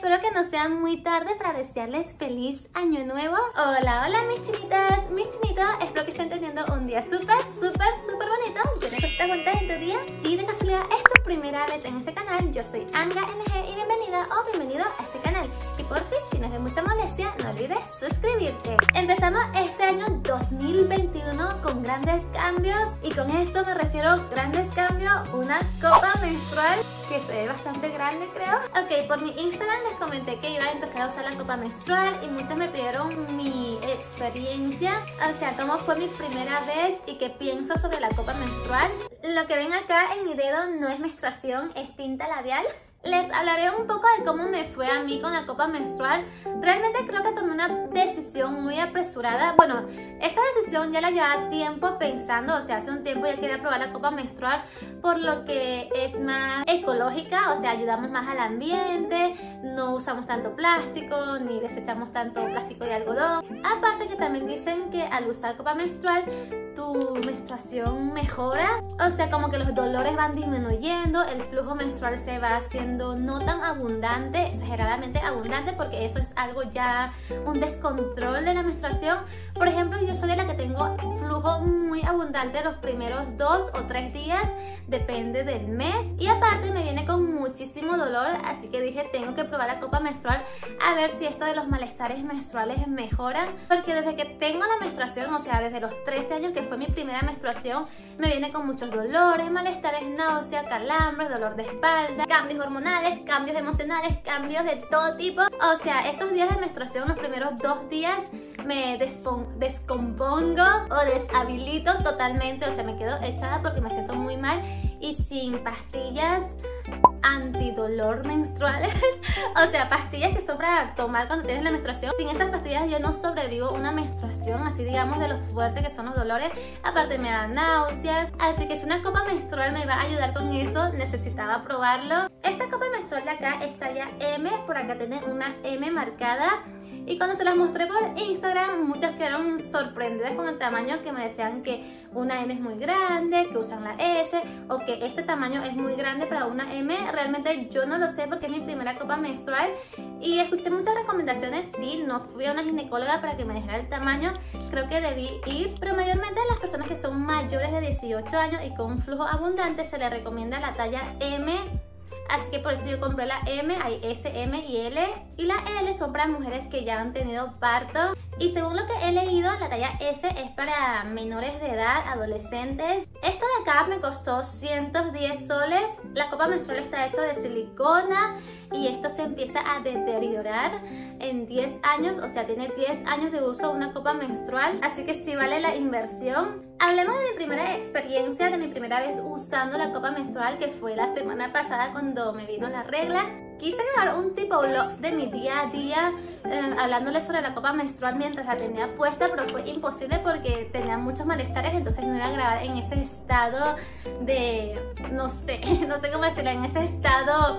espero que no sea muy tarde para desearles feliz año nuevo. Hola, hola mis chinitas, mis chinitos, espero que estén teniendo un día súper bonito. ¿Tienes esta vuelta en tu día? Si de casualidad es tu primera vez en este canal, yo soy Anga NG y bienvenida o bienvenido a este canal. Y por fin, si no es de mucha molestia, no olvides suscribirte. Empezamos este año 2021 con grandes cambios, y con esto me refiero a grandes cambios, una copa menstrual que se ve bastante grande, creo. Ok, por mi Instagram les comenté que iba a empezar a usar la copa menstrual y muchas me pidieron mi experiencia, o sea, cómo fue mi primera vez y qué pienso sobre la copa menstrual. Lo que ven acá en mi dedo no es menstruación, es tinta labial. Les hablaré un poco de cómo me fue a mí con la copa menstrual. Realmente creo que tomé una decisión muy apresurada. Bueno, esta decisión ya la llevaba tiempo pensando, o sea, hace un tiempo ya quería probar la copa menstrual por lo que es más ecológica, o sea, ayudamos más al ambiente, no usamos tanto plástico, ni desechamos tanto plástico y algodón. Aparte que también dicen que al usar copa menstrual, tu menstruación mejora, o sea, como que los dolores van disminuyendo, el flujo menstrual se va haciendo no tan abundante, exageradamente abundante, porque eso es algo ya, un descontrol de la menstruación. Por ejemplo, yo soy de la que tengo flujo muy abundante los primeros 2 o 3 días, depende del mes, y aparte me viene con muchísimo dolor, así que dije tengo que probar la copa menstrual a ver si esto de los malestares menstruales mejoran, porque desde que tengo la menstruación, o sea, desde los 13 años que fue mi primera menstruación, me viene con muchos dolores, malestares, náuseas, calambres, dolor de espalda, cambios hormonales, cambios emocionales, cambios de todo tipo. O sea, esos días de menstruación, los primeros 2 días me descompongo o deshabilito totalmente, o sea, me quedo echada porque me siento muy mal, y sin pastillas antidolor menstruales, o sea, pastillas que son para tomar cuando tienes la menstruación. Sin esas pastillas yo no sobrevivo una menstruación, así digamos, de lo fuerte que son los dolores. Aparte me dan náuseas, así que si una copa menstrual me va a ayudar con eso, necesitaba probarlo. Esta copa menstrual de acá es talla M, por acá tiene una M marcada. Y cuando se las mostré por Instagram, muchas quedaron sorprendidas con el tamaño, que me decían que una M es muy grande, que usan la S, o que este tamaño es muy grande para una M. Realmente yo no lo sé porque es mi primera copa menstrual y escuché muchas recomendaciones. Sí, no fui a una ginecóloga para que me dijera el tamaño, creo que debí ir, pero mayormente a las personas que son mayores de 18 años y con un flujo abundante se les recomienda la talla M. Así que por eso yo compré la M, hay S, M y L. Y la L son para mujeres que ya han tenido parto. Y según lo que he leído, la talla S es para menores de edad, adolescentes. Esto de acá me costó 110 soles. La copa menstrual está hecha de silicona y esto se empieza a deteriorar en 10 años. O sea, tiene 10 años de uso una copa menstrual, así que sí vale la inversión. Hablemos de mi primera experiencia, de mi primera vez usando la copa menstrual, que fue la semana pasada cuando me vino la regla. Quise grabar un tipo vlogs de mi día a día, hablándoles sobre la copa menstrual mientras la tenía puesta, pero fue imposible porque tenía muchos malestares, entonces no iba a grabar en ese estado de, no sé cómo decirlo, en ese estado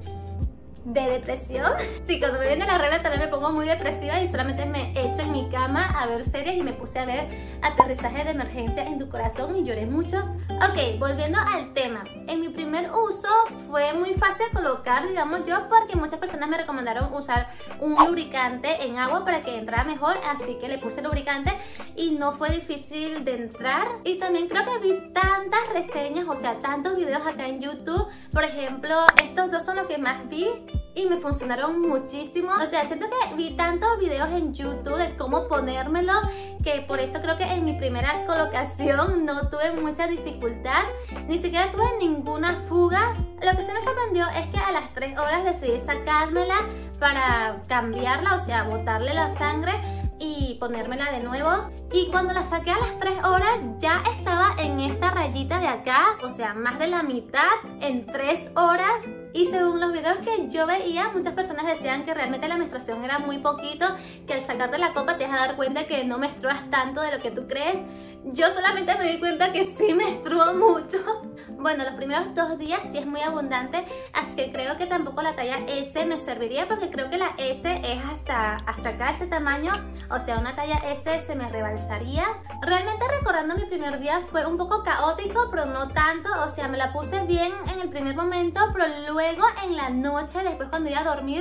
de depresión. Sí, cuando me viene la regla también me pongo muy depresiva y solamente me echo en mi cama a ver series, y me puse a ver Aterrizaje de Emergencia en tu Corazón y lloré mucho. Ok, volviendo al tema, en mi primer uso fue muy fácil colocar, digamos yo, porque muchas personas me recomendaron usar un lubricante en agua para que entrara mejor, así que le puse lubricante y no fue difícil de entrar. Y también creo que vi tantas reseñas, o sea, tantos videos acá en YouTube. Por ejemplo, estos dos son los que más vi y me funcionaron muchísimo. O sea, siento que vi tantos videos en YouTube de cómo ponérmelo, que por eso creo que en mi primera colocación no tuve mucha dificultad, ni siquiera tuve ninguna fuga. Lo que sí me sorprendió es que a las 3 horas decidí sacármela para cambiarla, o sea, botarle la sangre y ponérmela de nuevo. Y cuando la saqué a las 3 horas ya estaba en esta rayita de acá, o sea, más de la mitad en 3 horas. Y según los videos que yo veía, muchas personas decían que realmente la menstruación era muy poquito, que al sacarte la copa te vas a dar cuenta que no menstruas tanto de lo que tú crees. Yo solamente me di cuenta que sí menstruo mucho. Bueno, los primeros 2 días sí es muy abundante, así que creo que tampoco la talla S me serviría, porque creo que la S es hasta acá, este tamaño, o sea, una talla S se me rebalsaría. Realmente, recordando mi primer día, fue un poco caótico, pero no tanto, o sea, me la puse bien en el primer momento, pero luego en la noche, después cuando iba a dormir,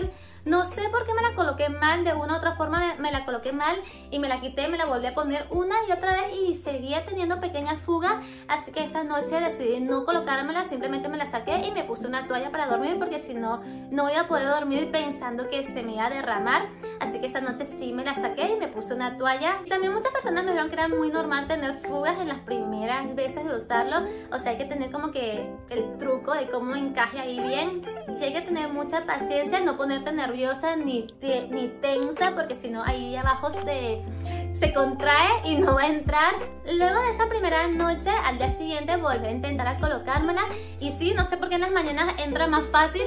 No sé por qué me la coloqué mal, de una u otra forma me la coloqué mal y me la quité, me la volví a poner una y otra vez y seguía teniendo pequeñas fugas, así que esa noche decidí no colocármela, simplemente me la saqué y me puse una toalla para dormir porque si no, no iba a poder dormir pensando que se me iba a derramar, así que esa noche sí me la saqué y me puse una toalla. También muchas personas me dijeron que era muy normal tener fugas en las primeras veces de usarlo, o sea hay que tener como que el truco de cómo encaje ahí bien. Sí hay que tener mucha paciencia, no ponerte nerviosa ni tensa porque si no ahí abajo se contrae y no va a entrar. Luego de esa primera noche, al día siguiente volví a intentar a colocármela y sí, no sé por qué en las mañanas entra más fácil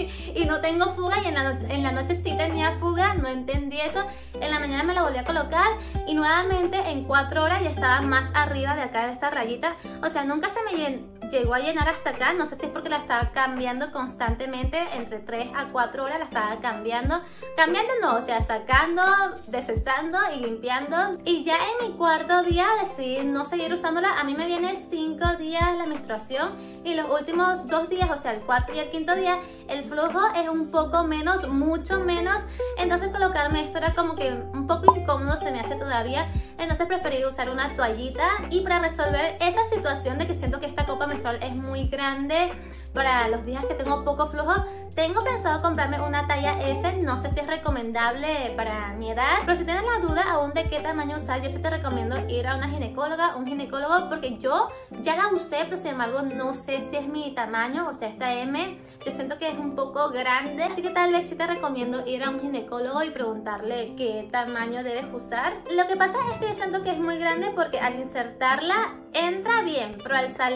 y no tengo fuga y en la noche sí tenía fuga, no entendí eso. En la mañana me la volví a colocar y nuevamente en 4 horas ya estaba más arriba de acá de esta rayita, o sea nunca se me llegó a llenar hasta acá, no sé si es porque la estaba cambiando constantemente, entre 3 a 4 horas la estaba cambiando no, o sea sacando, desechando y limpiando. Y ya en mi 4.º día decidí no seguir usándola. A mí me viene 5 días la menstruación y los últimos 2 días, o sea el 4.º y el 5.º día, el flujo es un poco menos, mucho menos, entonces colocarme esto era como que un poco incómodo, se me hace todavía, entonces preferí usar una toallita. Y para resolver esa situación de que siento que esta copa menstrual es muy grande para los días que tengo poco flujo, tengo pensado comprarme una talla S, no sé si es recomendable para mi edad, pero si tienes la duda aún de qué tamaño usar, yo sí te recomiendo ir a una ginecóloga, un ginecólogo, porque yo ya la usé, pero sin embargo no sé si es mi tamaño, o sea esta M, yo siento que es un poco grande, así que tal vez sí te recomiendo ir a un ginecólogo y preguntarle qué tamaño debes usar. Lo que pasa es que yo siento que es muy grande porque al insertarla entra bien, pero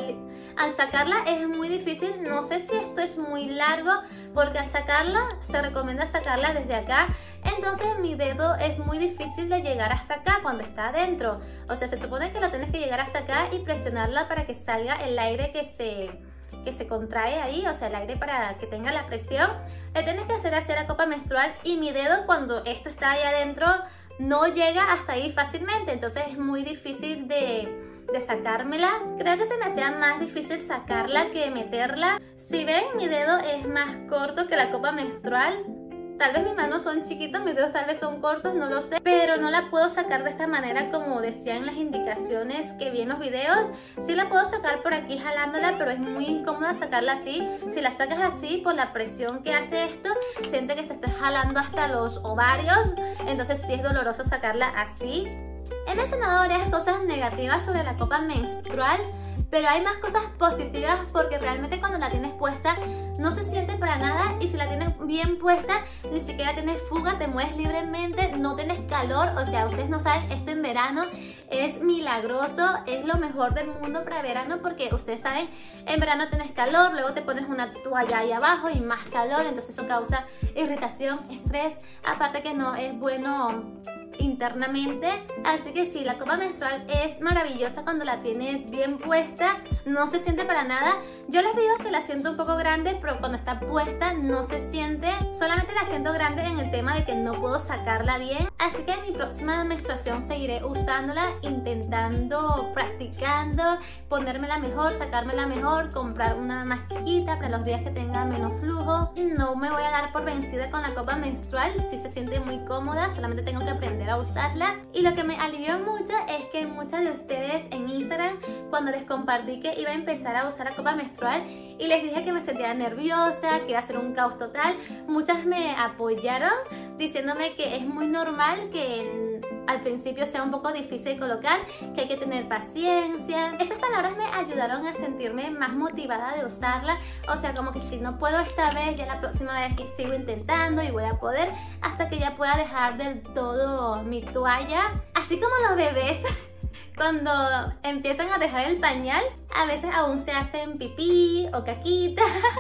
al sacarla es muy difícil, no sé si esto es muy largo, porque al sacarla se recomienda sacarla desde acá, entonces mi dedo es muy difícil de llegar hasta acá cuando está adentro, o sea se supone que lo tienes que llegar hasta acá y presionarla para que salga el aire que se contrae ahí, o sea el aire para que tenga la presión, le tienes que hacer así a la copa menstrual y mi dedo cuando esto está ahí adentro no llega hasta ahí fácilmente, entonces es muy difícil de sacármela. Creo que se me hacía más difícil sacarla que meterla. Si ven, mi dedo es más corto que la copa menstrual. Tal vez mis manos son chiquitas, mis dedos tal vez son cortos, no lo sé, pero no la puedo sacar de esta manera como decían las indicaciones que vi en los videos. Sí la puedo sacar por aquí jalándola, pero es muy incómoda sacarla así. Si la sacas así, por la presión que hace esto, siente que te estás jalando hasta los ovarios, entonces sí es doloroso sacarla así. He mencionado varias cosas negativas sobre la copa menstrual, pero hay más cosas positivas porque realmente cuando la tienes puesta no se siente para nada, y si la tienes bien puesta ni siquiera tienes fuga, te mueves libremente, no tienes calor. O sea, ustedes no saben, esto en verano es milagroso, es lo mejor del mundo para verano, porque ustedes saben, en verano tienes calor, luego te pones una toalla ahí abajo y más calor, entonces eso causa irritación, estrés, aparte que no es bueno internamente. Así que sí, la copa menstrual es maravillosa cuando la tienes bien puesta, no se siente para nada. Yo les digo que la siento un poco grande, pero cuando está puesta no se siente, solamente la siento grande en el tema de que no puedo sacarla bien. Así que en mi próxima menstruación seguiré usándola, intentando, practicando, ponérmela mejor, sacármela mejor, comprar una más chiquita para los días que tenga menos flujo. No me voy a dar por vencida con la copa menstrual, sí se siente muy cómoda, solamente tengo que aprender a usarla. Y lo que me alivió mucho es que muchas de ustedes en Instagram, cuando les compartí que iba a empezar a usar la copa menstrual y les dije que me sentía nerviosa, que iba a ser un caos total, muchas me apoyaron diciéndome que es muy normal que al principio sea un poco difícil de colocar, que hay que tener paciencia. Estas palabras me ayudaron a sentirme más motivada de usarla, o sea, como que si no puedo esta vez, ya la próxima vez que sigo intentando y voy a poder, hasta que ya pueda dejar del todo mi toalla. Así como los bebés cuando empiezan a dejar el pañal, a veces aún se hacen pipí o caquita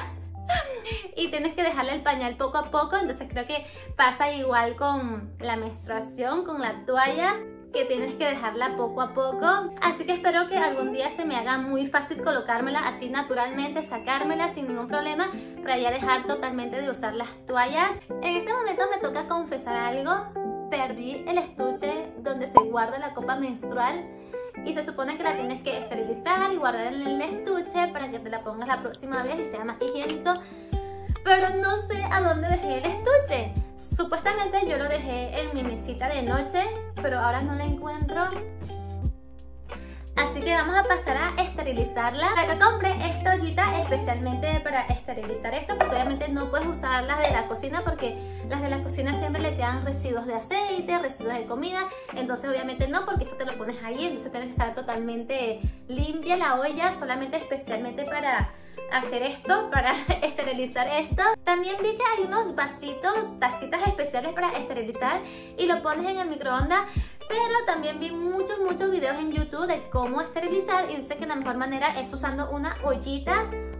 y tienes que dejarle el pañal poco a poco, entonces creo que pasa igual con la menstruación, con la toalla, que tienes que dejarla poco a poco. Así que espero que algún día se me haga muy fácil colocármela así naturalmente, sacármela sin ningún problema, para ya dejar totalmente de usar las toallas. En este momento me toca confesar algo. Perdí el estuche donde se guarda la copa menstrual y se supone que la tienes que esterilizar y guardar en el estuche para que te la pongas la próxima vez y sea más higiénico, pero no sé a dónde dejé el estuche. Justamente yo lo dejé en mi mesita de noche, pero ahora no la encuentro. Así que vamos a pasar a esterilizarla. Acá compré esta ollita especialmente para esterilizar esto, porque obviamente no puedes usar las de la cocina, porque las de la cocina siempre le quedan residuos de aceite, residuos de comida. Entonces obviamente no, porque esto te lo pones ahí, entonces tiene que estar totalmente limpia la olla, solamente especialmente para hacer esto, para esterilizar esto. También vi que hay unos vasitos, tacitas especiales para esterilizar y lo pones en el microondas. Pero también vi muchos videos en YouTube de cómo esterilizar, y dice que la mejor manera es usando una ollita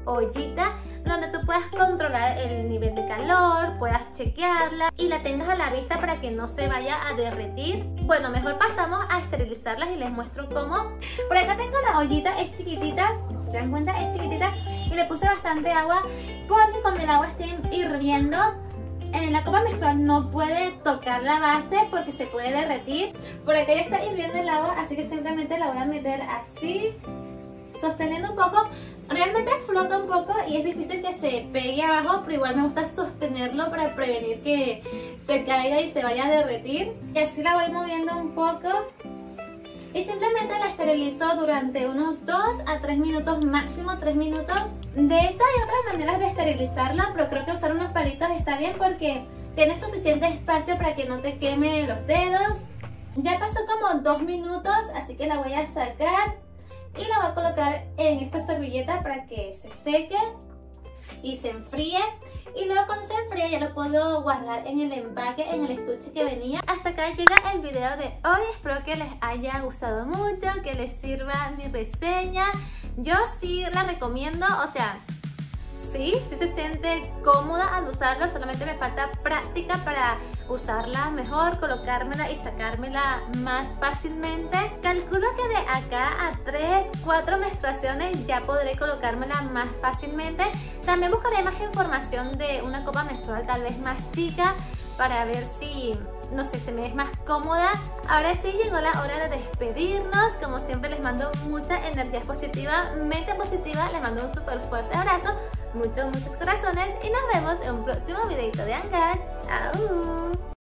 donde tú puedas controlar el nivel de calor, puedas chequearla y la tengas a la vista para que no se vaya a derretir. Bueno, mejor pasamos a esterilizarlas y les muestro cómo. Por acá tengo la ollita, es chiquitita, si se dan cuenta es chiquitita, y le puse bastante agua porque cuando el agua esté hirviendo en la copa menstrual no puede tocar la base porque se puede derretir. Por acá ya está hirviendo el agua, así que simplemente la voy a meter así, sosteniendo un poco. Realmente flota un poco y es difícil que se pegue abajo, pero igual me gusta sostenerlo para prevenir que se caiga y se vaya a derretir. Y así la voy moviendo un poco y simplemente la esterilizo durante unos 2 a 3 minutos, máximo 3 minutos. De hecho hay otras maneras de esterilizarla, pero creo que usar unos palitos está bien porque tiene suficiente espacio para que no te queme los dedos. Ya pasó como 2 minutos, así que la voy a sacar y la voy a colocar en esta servilleta para que se seque y se enfríe. Y luego cuando se enfríe ya lo puedo guardar en el empaque, en el estuche que venía. Hasta acá llega el video de hoy. Espero que les haya gustado mucho, que les sirva mi reseña. Yo sí la recomiendo, o sea, sí se siente cómoda al usarlo, solamente me falta práctica para usarla mejor, colocármela y sacármela más fácilmente. Calculo que de acá a 3-4 menstruaciones ya podré colocármela más fácilmente. También buscaré más información de una copa menstrual tal vez más chica para ver si, no sé, se me es más cómoda. Ahora sí llegó la hora de despedirnos. Como siempre les mando mucha energía positiva, mente positiva. Les mando un súper fuerte abrazo, muchos corazones y nos vemos en un próximo videito de Angar. ¡Chao!